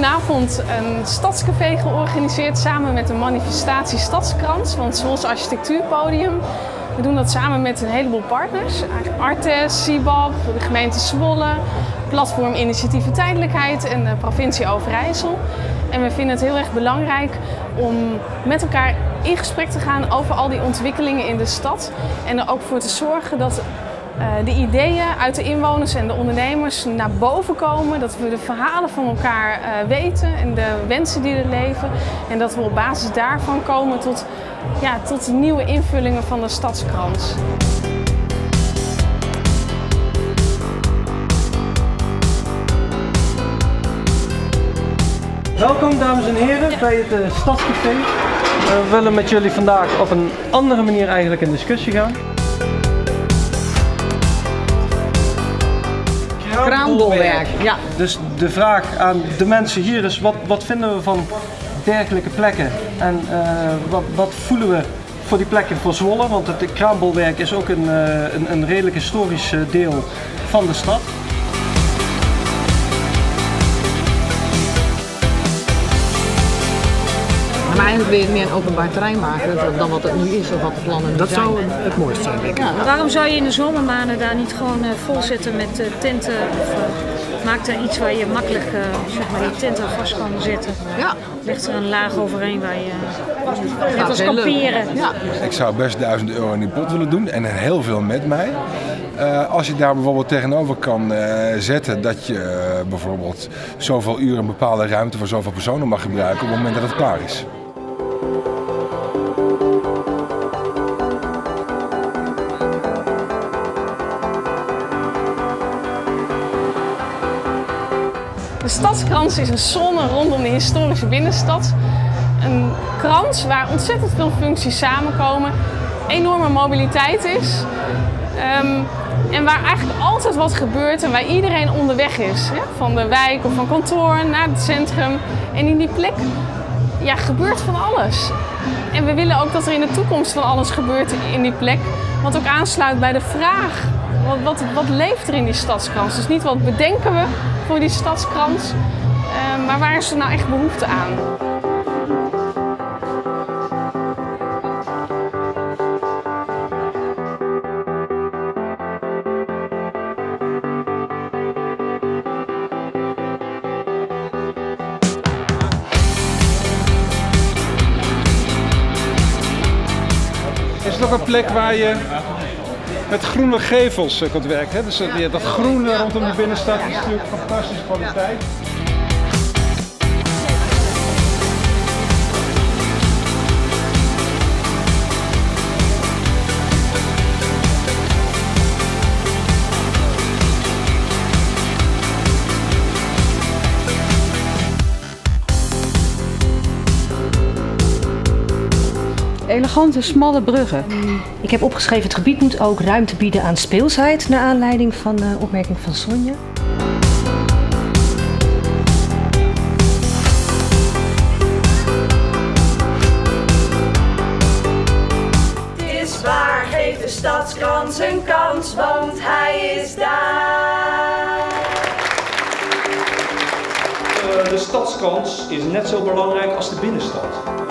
vanavond een stadscafé georganiseerd samen met een manifestatie Stadskrans van het Zwolse Architectuurpodium. We doen dat samen met een heleboel partners. Artes, CIBAB, de gemeente Zwolle, Platform Initiatieven Tijdelijkheid en de provincie Overijssel. En we vinden het heel erg belangrijk om met elkaar in gesprek te gaan over al die ontwikkelingen in de stad. En er ook voor te zorgen dat de ideeën uit de inwoners en de ondernemers naar boven komen. Dat we de verhalen van elkaar weten en de wensen die er leven. En dat we op basis daarvan komen tot nieuwe invullingen van de stadskrans. Welkom dames en heren bij het Stadscafé. We willen met jullie vandaag op een andere manier eigenlijk in discussie gaan. Kraambolwerk, ja. Dus de vraag aan de mensen hier is, wat vinden we van dergelijke plekken? En wat voelen we voor die plekken voor Zwolle? Want het kraambolwerk is ook een redelijk historisch deel van de stad. Maar eigenlijk wil je het meer een openbaar terrein maken dan wat het nu is of wat de plannen Dat zijn. zou het mooiste zijn, denk ik. Ja, waarom zou je in de zomermaanden daar niet gewoon vol zitten met tenten? Of maak er iets waar je makkelijk je tent aan vast kan zetten. Ja. Leg er een laag overheen waar je net als kamperen. Ja. Ik zou best €1000 in die pot willen doen en heel veel met mij. Als je daar bijvoorbeeld tegenover kan zetten dat je bijvoorbeeld zoveel uur een bepaalde ruimte voor zoveel personen mag gebruiken op het moment dat het klaar is. De stadskrans is een zone rondom de historische binnenstad. Een krans waar ontzettend veel functies samenkomen, enorme mobiliteit is. En waar eigenlijk altijd wat gebeurt en waar iedereen onderweg is. Hè? Van de wijk of van kantoor naar het centrum. En in die plek gebeurt van alles. En we willen ook dat er in de toekomst van alles gebeurt in die plek. Wat ook aansluit bij de vraag, wat leeft er in die stadskrans? Dus niet wat bedenken we voor die stadskrans, maar waar is er nou echt behoefte aan? Is het ook een plek waar je met groene gevels kunt werken? Hè? Dus dat groene rondom de binnenstad is natuurlijk fantastische kwaliteit. Elegante, smalle bruggen. Ik heb opgeschreven, het gebied moet ook ruimte bieden aan speelsheid, naar aanleiding van de opmerking van Sonja. Het is waar, geef de stadskrans een kans, want hij is daar. De stadskrans is net zo belangrijk als de binnenstad.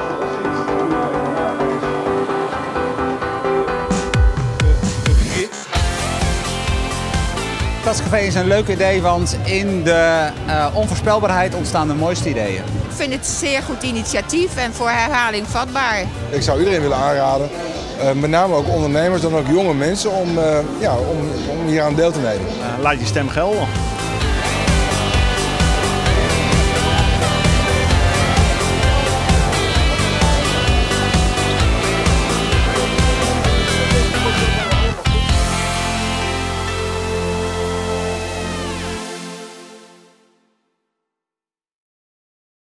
Het Stadscafé is een leuk idee, want in de onvoorspelbaarheid ontstaan de mooiste ideeën. Ik vind het een zeer goed initiatief en voor herhaling vatbaar. Ik zou iedereen willen aanraden, met name ook ondernemers, dan ook jonge mensen, om hier aan deel te nemen. Laat je stem gelden.